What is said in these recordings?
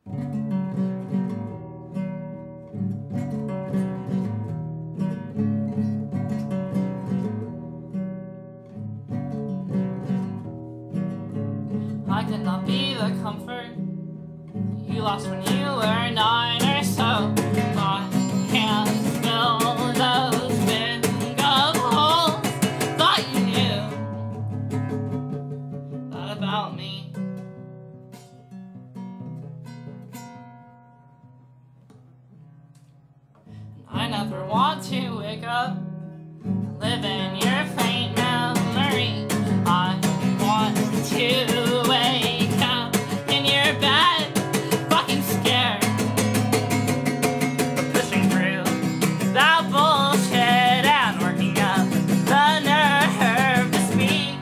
I could not be the comfort you lost when you were 9 or so. I can't fill those bingo holes. Thought you knew that about me. I never want to wake up, live in your faint memory. I want to wake up in your bed, fucking scared, but pushing through that bullshit and working up the nerve to speak.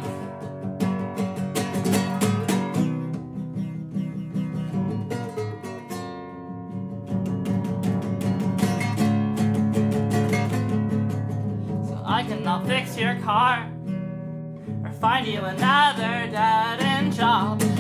I cannot fix your car or find you another dead-end job.